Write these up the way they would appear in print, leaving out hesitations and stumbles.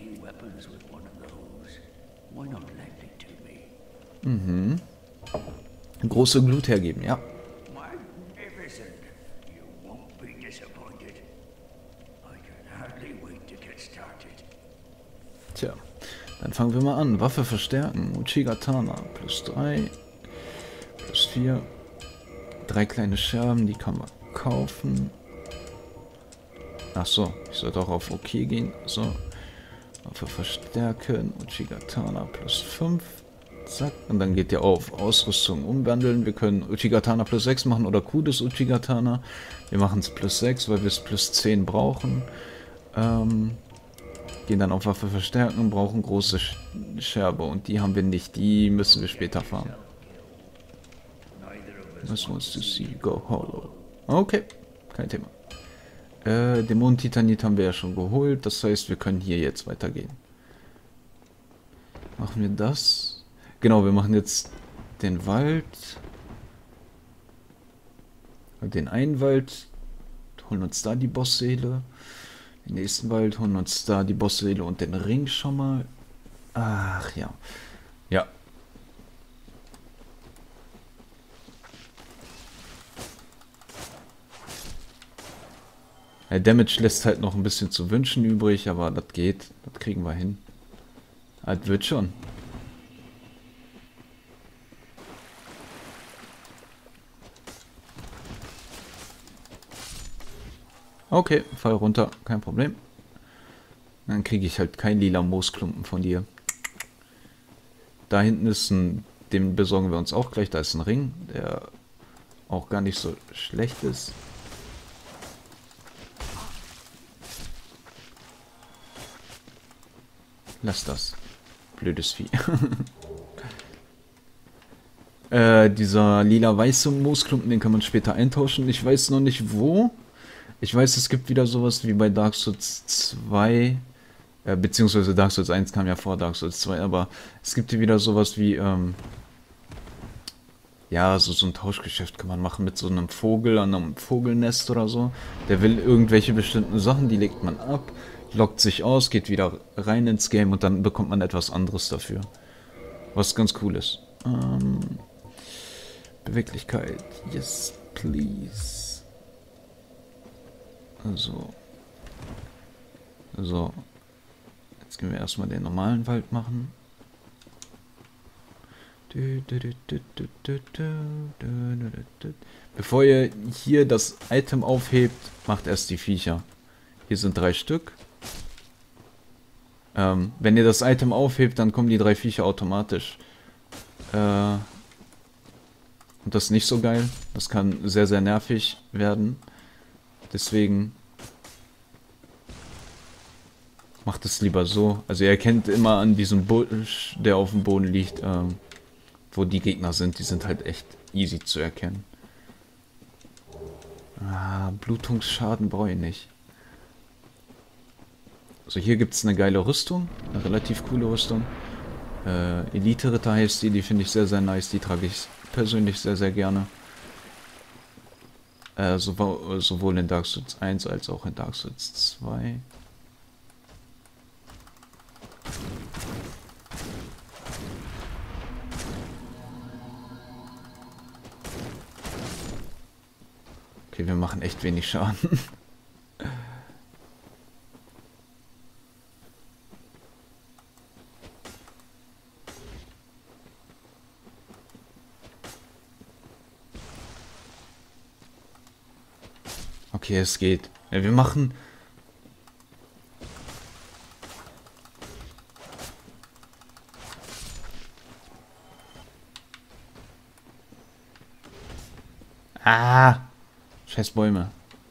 any weapons with one of those, why not lend it to me? Mhm. Große Glut hergeben, ja. Magnificent. You won't be disappointed. I can hardly wait to get started. Tja, dann fangen wir mal an. Waffe verstärken. Uchigatana. +3. +4. 3 kleine Scherben, die kann man kaufen. Ach so, ich sollte auch auf OK gehen. So. Waffe verstärken. Uchigatana +5. Zack. Und dann geht der auf Ausrüstung umwandeln. Wir können Uchigatana +6 machen oder Kudes Uchigatana. Wir machen es +6, weil wir es +10 brauchen. Gehen dann auf Waffe verstärken, brauchen große Scherbe. Und die haben wir nicht. Die müssen wir später fahren. Was wants to see go hollow. Okay, kein Thema. Dämonen-Titanit haben wir ja schon geholt. Das heißt, wir können hier jetzt weitergehen. Machen wir das. Genau, wir machen jetzt den Wald. Den einen Wald. Holen uns da die Bossseele. Den nächsten Wald holen uns da die Bossseele und den Ring schon mal. Ach ja. Ja. Der Damage lässt halt noch ein bisschen zu wünschen übrig, aber das geht. Das kriegen wir hin. Das wird schon. Okay, fall runter, kein Problem. Dann kriege ich halt kein lila Moosklumpen von dir. Da hinten ist ein, den besorgen wir uns auch gleich. Da ist ein Ring, der auch gar nicht so schlecht ist. Lass das. Blödes Vieh. Dieser lila-weiße Moosklumpen, den kann man später eintauschen. Ich weiß noch nicht wo. Ich weiß, es gibt wieder sowas wie bei Dark Souls 2. Beziehungsweise Dark Souls 1 kam ja vor Dark Souls 2. Aber es gibt hier wieder sowas wie, ja, so ein Tauschgeschäft kann man machen mit so einem Vogel an einem Vogelnest oder so. Der will irgendwelche bestimmten Sachen, die legt man ab, loggt sich aus, geht wieder rein ins Game und dann bekommt man etwas anderes dafür. Was ganz cool ist. Beweglichkeit. Yes, please. So. Jetzt gehen wir erstmal den normalen Wald machen. Bevor ihr hier das Item aufhebt, macht erst die Viecher. Hier sind 3 Stück. Wenn ihr das Item aufhebt, dann kommen die 3 Viecher automatisch. Und das ist nicht so geil. Das kann sehr, sehr nervig werden. Deswegen macht es lieber so. Also ihr erkennt immer an diesem Busch, der auf dem Boden liegt, wo die Gegner sind. Die sind halt echt easy zu erkennen. Blutungsschaden brauche ich nicht. So, hier gibt es eine geile Rüstung. Eine relativ coole Rüstung. Elite-Ritter heißt die finde ich sehr, sehr nice. Die trage ich persönlich sehr, sehr gerne. Sowohl in Dark Souls 1 als auch in Dark Souls 2. Okay, wir machen echt wenig Schaden. Okay, es geht. Ja, wir machen... Scheiß Bäume.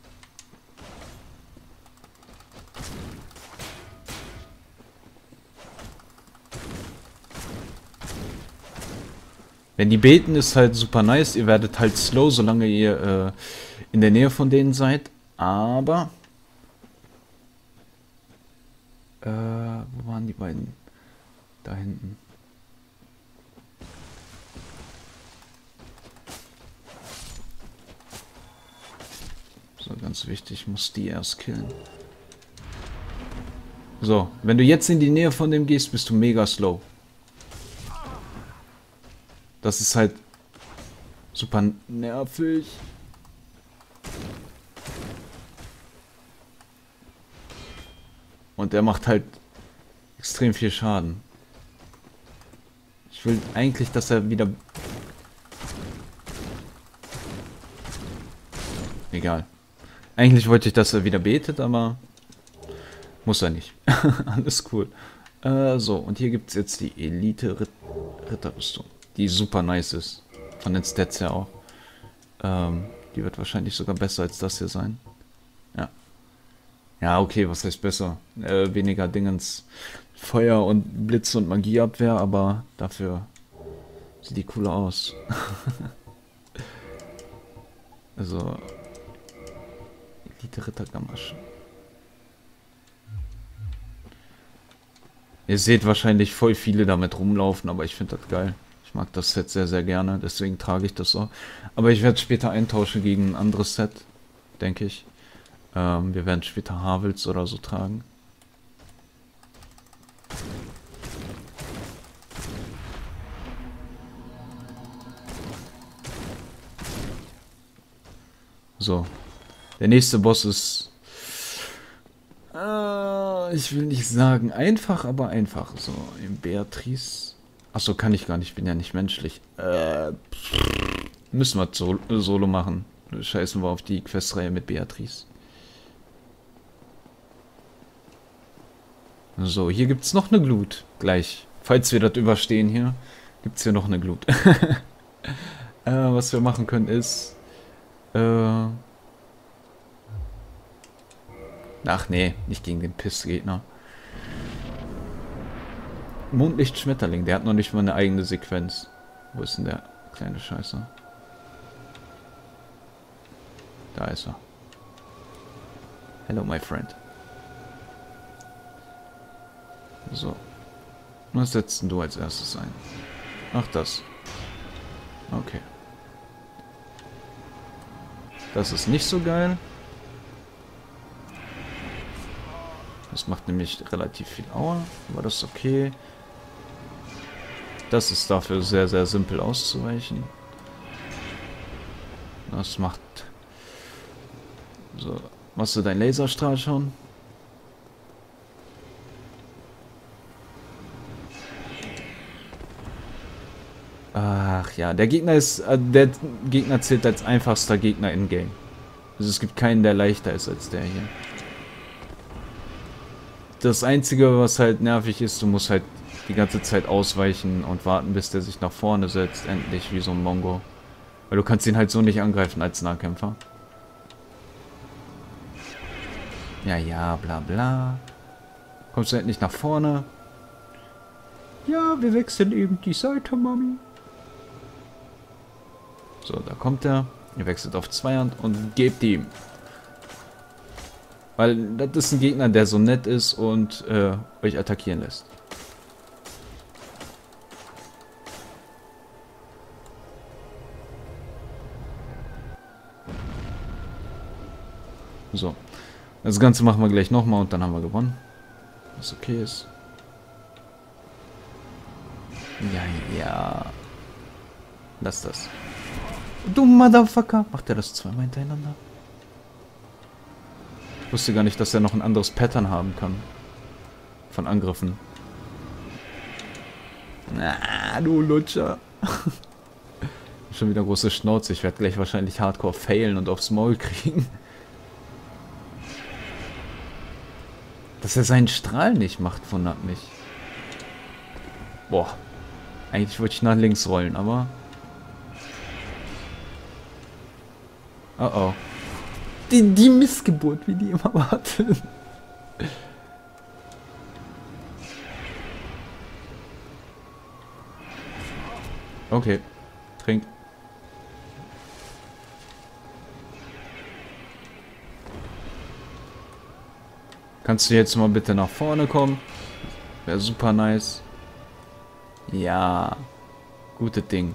Wenn die beten, ist halt super nice. Ihr werdet halt slow, solange ihr in der Nähe von denen seid. Aber... wo waren die beiden? Da hinten. So, ganz wichtig, muss die erst killen. So, wenn du jetzt in die Nähe von dem gehst, bist du mega slow. Das ist halt super nervig. Und der macht halt extrem viel Schaden. Ich will eigentlich, dass er wieder... Egal. Eigentlich wollte ich, dass er wieder betet, aber... Muss er nicht. Alles cool. So, und hier gibt es jetzt die Elite-Ritterrüstung. Die super nice ist. Von den Stats her auch. Die wird wahrscheinlich sogar besser als das hier sein. Ja. Ja, okay, was heißt besser? Weniger Dingens Feuer und Blitz und Magieabwehr, aber dafür sieht die cooler aus. Also... Elite-Ritter-Gamaschen. Ihr seht wahrscheinlich voll viele damit rumlaufen, aber ich finde das geil. Ich mag das Set sehr, sehr gerne, deswegen trage ich das auch. Aber ich werde später eintauschen gegen ein anderes Set, denke ich. Wir werden später Havels oder so tragen. So. Der nächste Boss ist... ich will nicht sagen einfach, aber einfach. So, im Beatrice... Achso, kann ich gar nicht, ich bin ja nicht menschlich. Müssen wir Solo machen. Scheißen wir auf die Questreihe mit Beatrice. So, hier gibt es noch eine Glut. Gleich. Falls wir das überstehen hier, gibt es hier noch eine Glut. Was wir machen können ist... Ach nee, nicht gegen den Pissgegner. Mondlicht-Schmetterling, der hat noch nicht mal eine eigene Sequenz. Wo ist denn der kleine Scheiße? Da ist er. Hello, my friend. So. Was setzt denn du als erstes ein? Ach, das. Okay. Das ist nicht so geil. Das macht nämlich relativ viel Aua, aber das ist okay. Das ist dafür sehr, sehr simpel auszuweichen. Das macht... So, machst du deinen Laserstrahl schon? Ach ja, der Gegner ist... der Gegner zählt als einfachster Gegner in-game. Also es gibt keinen, der leichter ist als der hier. Das Einzige, was halt nervig ist, du musst halt die ganze Zeit ausweichen und warten, bis der sich nach vorne setzt, endlich, wie so ein Mongo. Weil du kannst ihn halt so nicht angreifen als Nahkämpfer. Ja, ja, bla bla. Kommst du halt nicht nach vorne? Ja, wir wechseln eben die Seite, Mami. So, da kommt er. Ihr wechselt auf Zweihand und gebt ihm. Weil das ist ein Gegner, der so nett ist und euch attackieren lässt. So. Das Ganze machen wir gleich nochmal und dann haben wir gewonnen. Was okay ist. Ja, ja. Lass das. Du Motherfucker. Macht er das zweimal hintereinander? Ich wusste gar nicht, dass er noch ein anderes Pattern haben kann. Von Angriffen. Na, du Lutscher. Schon wieder große Schnauze. Ich werde gleich wahrscheinlich hardcore failen und aufs Maul kriegen. Dass er seinen Strahl nicht macht, wundert mich. Boah. Eigentlich wollte ich nach links rollen, aber... Oh oh. Die Missgeburt, wie die immer warten. Okay. Trink. Kannst du jetzt mal bitte nach vorne kommen? Wäre super nice. Ja. Gutes Ding.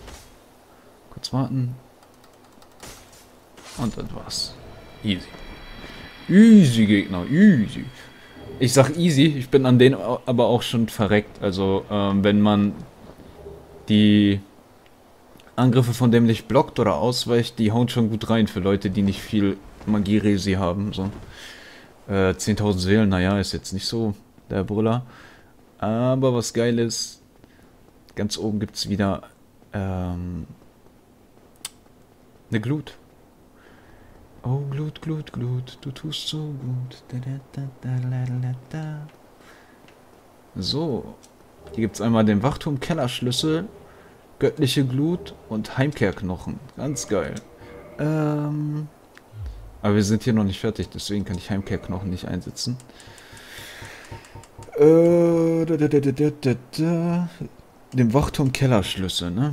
Kurz warten. Und das war's. Easy. Easy Gegner, easy. Ich sag easy, ich bin an denen aber auch schon verreckt. Also, wenn man die Angriffe von dem nicht blockt oder ausweicht, die hauen schon gut rein für Leute, die nicht viel Magie-Resi haben. So. 10.000 Seelen, naja, ist jetzt nicht so der Brüller. Aber was geil ist, ganz oben gibt es wieder eine Glut. Oh, Glut, Glut, Glut, du tust so gut. So, hier gibt es einmal den Wachturm-Kellerschlüssel, göttliche Glut und Heimkehrknochen. Ganz geil. Aber wir sind hier noch nicht fertig, deswegen kann ich Heimkehrknochen nicht einsetzen. Den Wachturm-Kellerschlüssel, ne?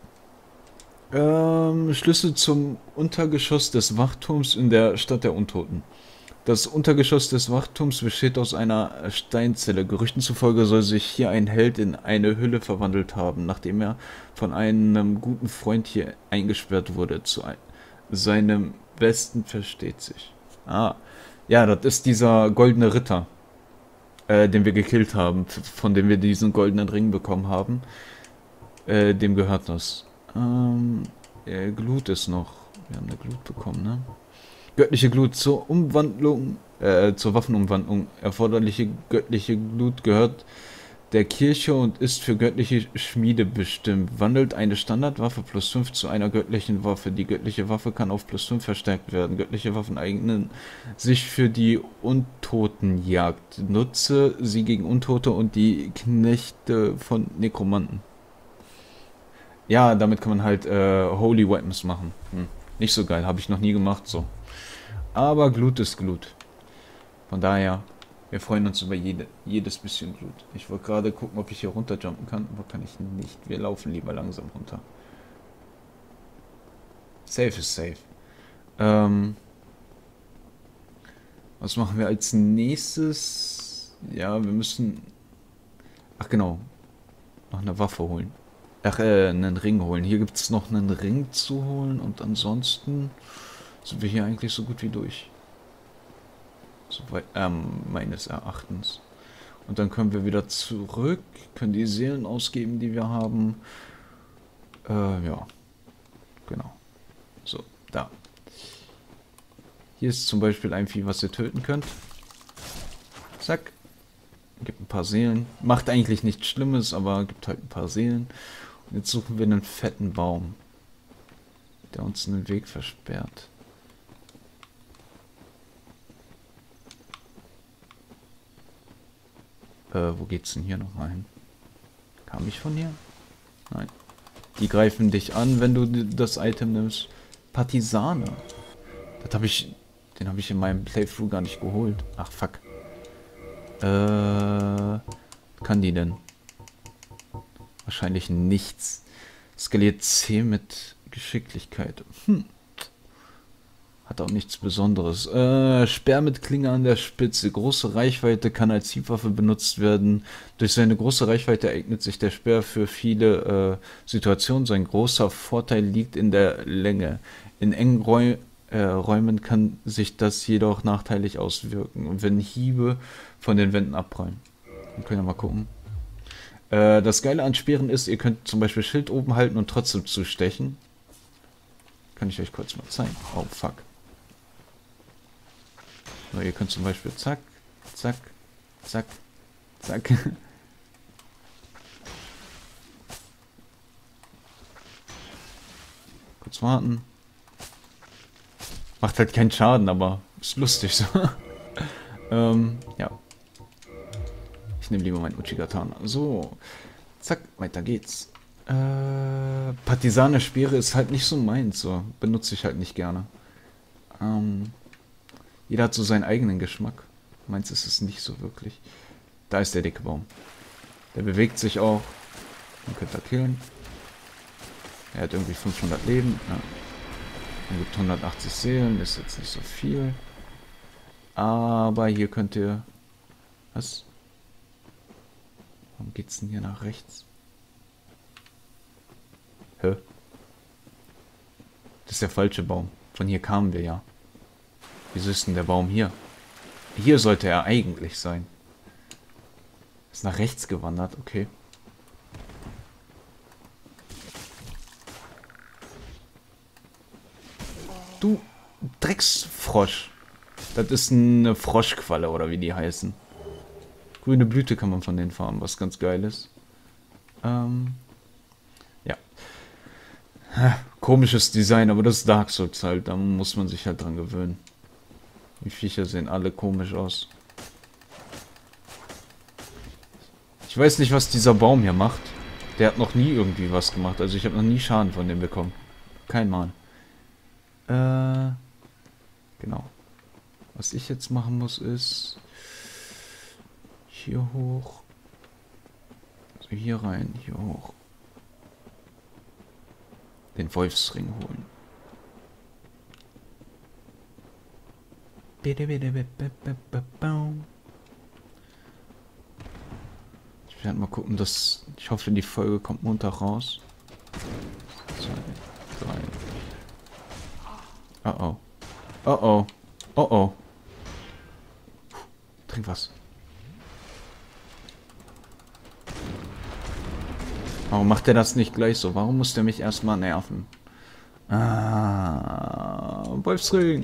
Schlüssel zum Untergeschoss des Wachturms in der Stadt der Untoten. Das Untergeschoss des Wachturms besteht aus einer Steinzelle. Gerüchten zufolge soll sich hier ein Held in eine Hülle verwandelt haben, nachdem er von einem guten Freund hier eingesperrt wurde. Zu seinem Besten versteht sich. Ah, ja, das ist dieser goldene Ritter, den wir gekillt haben, von dem wir diesen goldenen Ring bekommen haben. Dem gehört das. Glut ist noch. Wir haben eine Glut bekommen, ne? Göttliche Glut zur Umwandlung, zur Waffenumwandlung. Erforderliche göttliche Glut gehört der Kirche und ist für göttliche Schmiede bestimmt. Wandelt eine Standardwaffe +5 zu einer göttlichen Waffe. Die göttliche Waffe kann auf +5 verstärkt werden. Göttliche Waffen eignen sich für die Untotenjagd. Nutze sie gegen Untote und die Knechte von Nekromanten. Ja, damit kann man halt Holy Weapons machen. Nicht so geil, habe ich noch nie gemacht so. Aber Glut ist Glut. Von daher, wir freuen uns über jedes bisschen Glut. Ich wollte gerade gucken, ob ich hier runterjumpen kann, aber kann ich nicht. Wir laufen lieber langsam runter. Safe ist safe. Was machen wir als nächstes? Ja, wir müssen... Ach genau, noch eine Waffe holen. Ach, einen Ring holen. Hier gibt es noch einen Ring zu holen und ansonsten sind wir hier eigentlich so gut wie durch. Soweit, meines Erachtens. Und dann können wir wieder zurück, können die Seelen ausgeben, die wir haben. Ja. Genau. So, da. Hier ist zum Beispiel ein Vieh, was ihr töten könnt. Zack. Gibt ein paar Seelen. Macht eigentlich nichts Schlimmes, aber gibt halt ein paar Seelen. Und jetzt suchen wir einen fetten Baum, der uns einen Weg versperrt. Wo geht's denn hier nochmal hin? Kam ich von hier? Nein. Die greifen dich an, wenn du das Item nimmst. Partisane. Den habe ich in meinem Playthrough gar nicht geholt. Ach, fuck. Kann die denn? Wahrscheinlich nichts. Skaliert 10 mit Geschicklichkeit. Hat auch nichts Besonderes. Speer mit Klinge an der Spitze. Große Reichweite kann als Hiebwaffe benutzt werden. Durch seine große Reichweite eignet sich der Speer für viele Situationen. Sein großer Vorteil liegt in der Länge. In engen Räumen kann sich das jedoch nachteilig auswirken. Und wenn Hiebe von den Wänden abprallen. Dann können wir mal gucken. Das Geile an Speeren ist, ihr könnt zum Beispiel Schild oben halten und trotzdem zustechen. Kann ich euch kurz mal zeigen. Oh, fuck. So, ihr könnt zum Beispiel zack, zack, zack, zack. Kurz warten. Macht halt keinen Schaden, aber ist lustig so. Ja. Ich nehme lieber meinen Uchigatana. So. Zack, weiter geht's. Partisane-Speere ist halt nicht so meins, so. Benutze ich halt nicht gerne. Jeder hat so seinen eigenen Geschmack. Meins ist es nicht so wirklich. Da ist der dicke Baum. Der bewegt sich auch. Man könnte da killen. Er hat irgendwie 500 Leben. Ja. Er gibt 180 Seelen. Ist jetzt nicht so viel. Aber hier könnt ihr... Was? Warum geht's denn hier nach rechts? Hä? Das ist der falsche Baum. Von hier kamen wir ja. Wieso ist denn der Baum hier? Hier sollte er eigentlich sein. Ist nach rechts gewandert, okay. Du Drecksfrosch. Das ist eine Froschqualle oder wie die heißen. Grüne Blüte kann man von denen farmen, was ganz geil ist. Ja. Komisches Design, aber das ist Dark Souls halt. Da muss man sich halt dran gewöhnen. Die Viecher sehen alle komisch aus. Ich weiß nicht, was dieser Baum hier macht. Der hat noch nie irgendwie was gemacht. Also ich habe noch nie Schaden von dem bekommen. Kein Mal. Genau. Was ich jetzt machen muss ist... Hier hoch. Also hier rein, hier hoch. Den Wolfsring holen. Ich werde mal gucken, dass... Ich hoffe, die Folge kommt Montag raus. 2, 3... Oh oh. Oh oh. Oh oh. Trink was. Warum macht er das nicht gleich so? Warum muss der mich erstmal nerven? Ah, Wolfsring.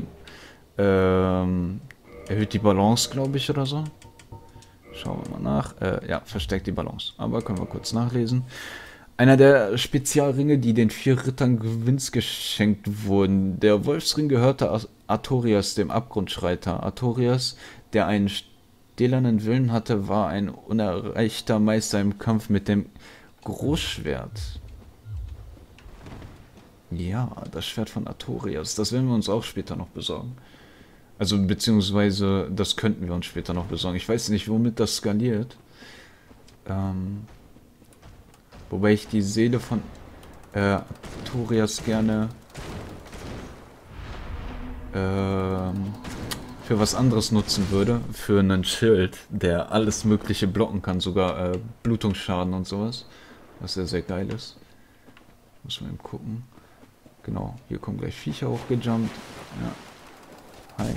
Erhöht die Balance, glaube ich, oder so. Schauen wir mal nach. Ja, verstärkt die Balance. Aber können wir kurz nachlesen. Einer der Spezialringe, die den 4 Rittern Gewinns geschenkt wurden. Der Wolfsring gehörte Artorias, dem Abgrundschreiter. Artorias, der einen stählernen Willen hatte, war ein unerreichter Meister im Kampf mit dem Großschwert. Ja, das Schwert von Artorias. Das werden wir uns auch später noch besorgen. Also, beziehungsweise, das könnten wir uns später noch besorgen. Ich weiß nicht, womit das skaliert. Wobei ich die Seele von Artorias gerne für was anderes nutzen würde. Für einen Schild, der alles Mögliche blocken kann. Sogar Blutungsschaden und sowas. Was sehr, sehr geil ist. Muss man eben gucken. Genau, hier kommen gleich Viecher hochgejumpt. Ja. Hi.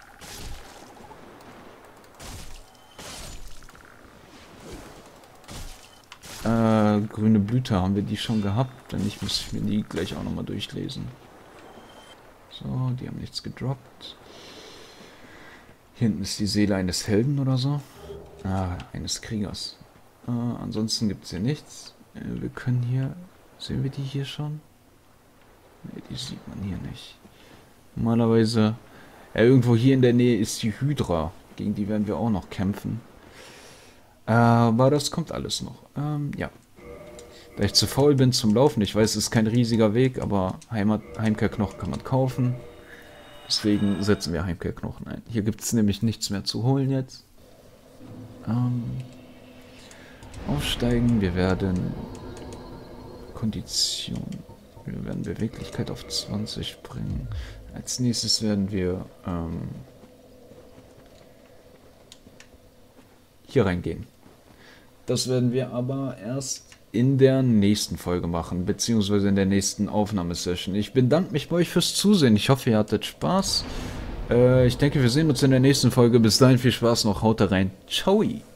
Grüne Blüte, haben wir die schon gehabt? Wenn nicht, muss ich mir die gleich auch nochmal durchlesen. So, die haben nichts gedroppt. Hier hinten ist die Seele eines Helden oder so. Ah, eines Kriegers. Ansonsten gibt es hier nichts. Wir können hier... Sehen wir die hier schon? Ne, die sieht man hier nicht. Normalerweise... Ja, irgendwo hier in der Nähe ist die Hydra. Gegen die werden wir auch noch kämpfen. Aber das kommt alles noch. Ja. Da ich zu faul bin zum Laufen, ich weiß, es ist kein riesiger Weg, aber Heimkehrknochen kann man kaufen. Deswegen setzen wir Heimkehrknochen ein. Hier gibt es nämlich nichts mehr zu holen jetzt. Aufsteigen, wir werden Kondition, wir werden Beweglichkeit auf 20 bringen. Als nächstes werden wir hier reingehen. Das werden wir aber erst in der nächsten Folge machen, beziehungsweise in der nächsten Aufnahmesession. Ich bedanke mich bei euch fürs Zusehen. Ich hoffe, ihr hattet Spaß. Ich denke, wir sehen uns in der nächsten Folge. Bis dahin viel Spaß noch. Haut rein. Ciao.